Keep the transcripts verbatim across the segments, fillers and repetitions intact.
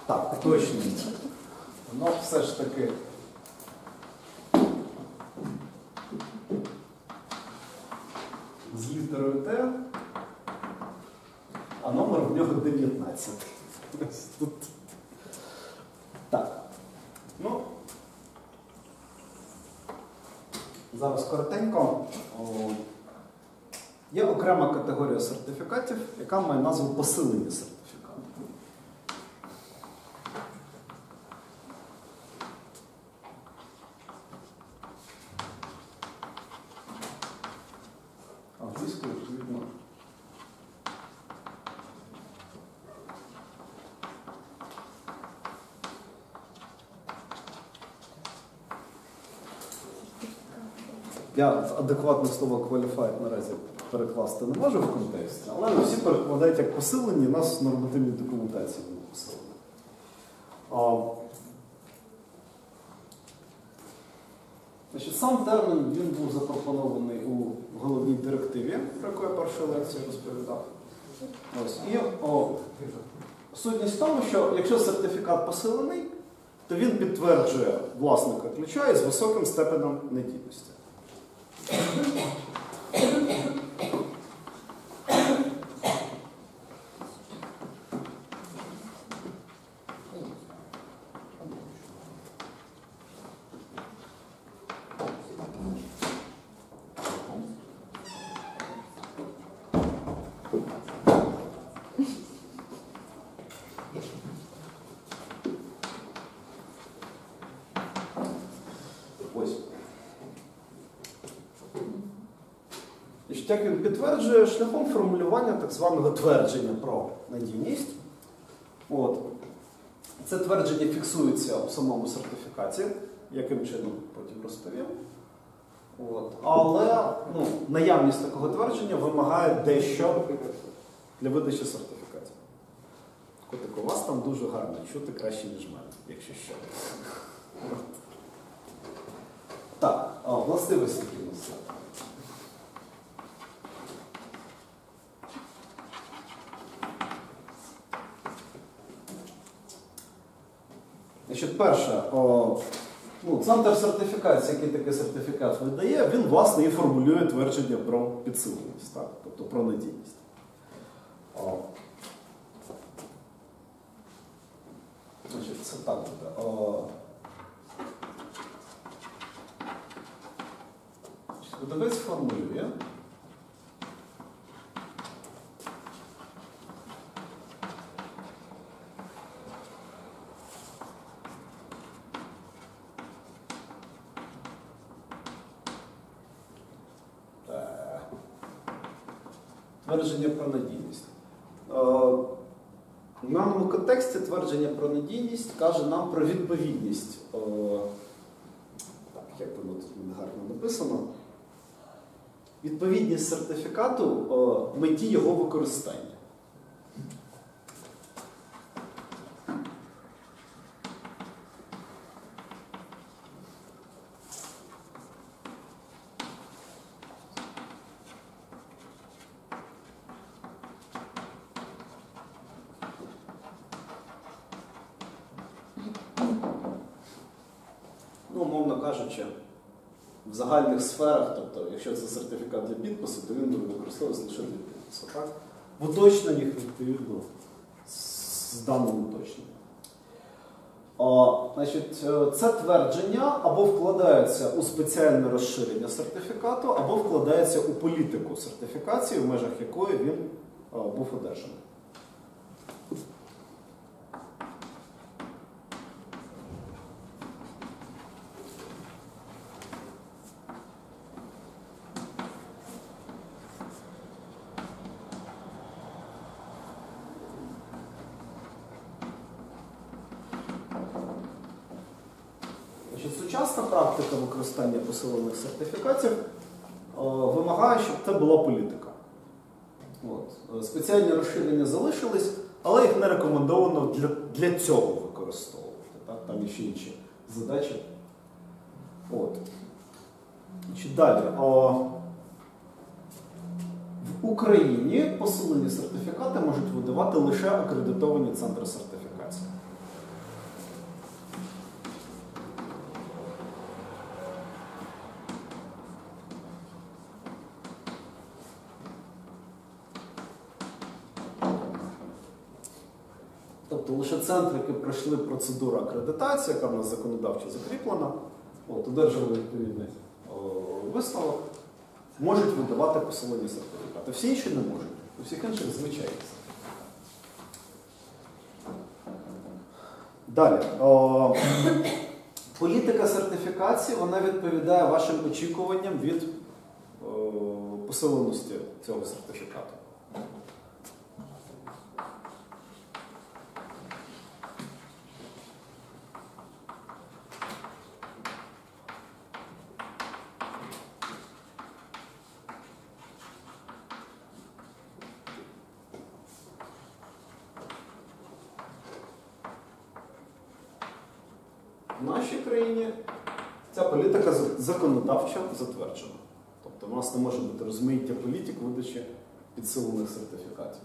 Так, уточнюємо. Воно все ж таки з літерою Т, а номер в нього дев'ятнадцять. Тут. Так. Ну, зараз коротенько. О, є окрема категорія сертифікатів, яка має назву посилені сертифікати. Англійською, відповідно. Я адекватне слово qualified наразі перекласти не можу в контексті, але всі перекладають як посилені, нас в нормативній документації було посилені. Значить, сам термін він був запропонований у головній директиві, про яку я першу лекцію розповідав. Ось. І о, сутність в тому, що якщо сертифікат посилений, то він підтверджує власника ключа із високим степенем надійності. Ось. Як він підтверджує шляхом формулювання так званого твердження про надійність. От. Це твердження фіксується у самому сертифікаті, яким чином потім розповім. От. Але ну, наявність такого твердження вимагає дещо для видачі сертифікатів. Котик, у вас там дуже гарно, чути краще, ніж мене, якщо що. От. Так, а, властивості кінця. Значить, перше, о, ну, центр сертифікації, який такий сертифікат видає, він, власне, і формулює твердження про підсиленість, так? Тобто про надійність. О. Значить, це так буде. О. Видавець формулює. Твердження про надійність. В даному контексті твердження про надійність каже нам про відповідність. Так, як воно тут гарно написано. Відповідність сертифікату меті його використання. Ну, умовно кажучи, в загальних сферах, тобто, якщо це сертифікат для підпису, то він буде використовуватися лише для підпису. Так? В уточненнях, відповідно, з даним уточненням. Значить, це твердження або вкладається у спеціальне розширення сертифікату, або вкладається у політику сертифікації, в межах якої він був одержаний. Сучасна практика використання посилених сертифікатів о, вимагає, щоб це була політика. От. Спеціальні розширення залишились, але їх не рекомендовано для, для цього використовувати. Так? Там є ще інші задачі. От. Далі. О, в Україні посилені сертифікати можуть видавати лише акредитовані центри сертифікації. Тобто лише центри, які пройшли процедуру акредитації, яка в нас законодавчо закріплена, от, одержали відповідний о, висновок, можуть видавати посилені сертифікати. Всі інші не можуть. У всіх інших звичайні. Далі. О, політика сертифікації, вона відповідає вашим очікуванням від о, посиленості цього сертифікату. В нашій країні ця політика законодавчо затверджена. Тобто у нас не може бути розмаїття політик видачі підсилених сертифікатів.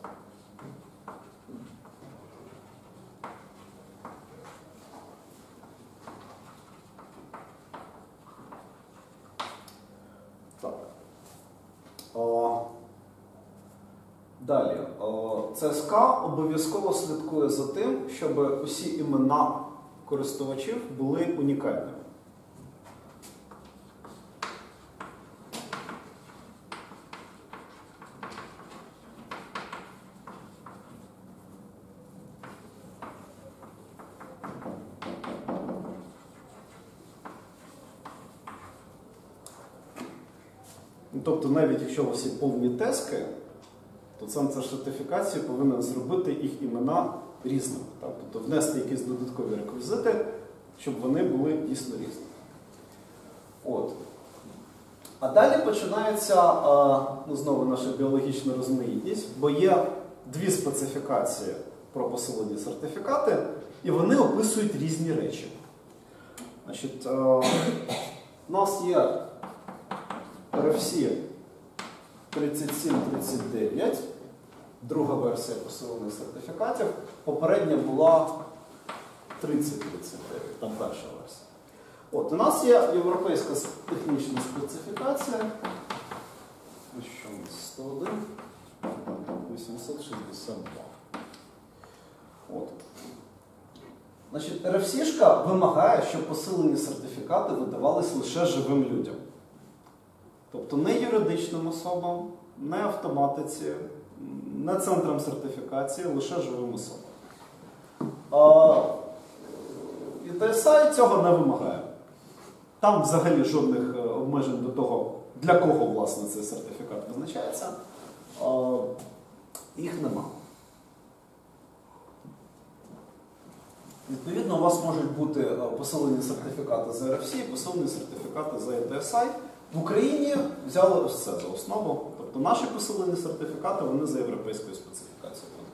Так. О, далі. О, ЦСК обов'язково слідкує за тим, щоб усі імена користувачів були унікальними. Тобто, навіть якщо у вас є повні тески, то центр сертифікації повинен зробити їх імена різними. Так? Тобто внести якісь додаткові реквізити, щоб вони були дійсно різні. От. А далі починається, ну, знову наша біологічна розмаїтність, бо є дві специфікації про посилені сертифікати, і вони описують різні речі. Значить, у нас є ар еф сі тридцять сім тридцять дев'ять, друга версія посилених сертифікатів, попередня була тридцять тридцять дев'ять, там перша версія. От, у нас є європейська технічна специфікація. Що у нас? сто один вісімсот шістдесят два. От. Значить, ар еф сі-шка вимагає, щоб посилені сертифікати видавались лише живим людям. Тобто не юридичним особам, не автоматиці, не центрам сертифікації, лише живим особам. А і ті ес ай цього не вимагає. Там взагалі жодних обмежень до того, для кого, власне, цей сертифікат визначається, їх нема. Відповідно, у вас можуть бути посилені сертифікати за ар еф сі, посилені сертифікати за і ті ес ай. В Україні взяли ось це за основу. Тобто наші посилені сертифікати, вони за європейською специфікацією.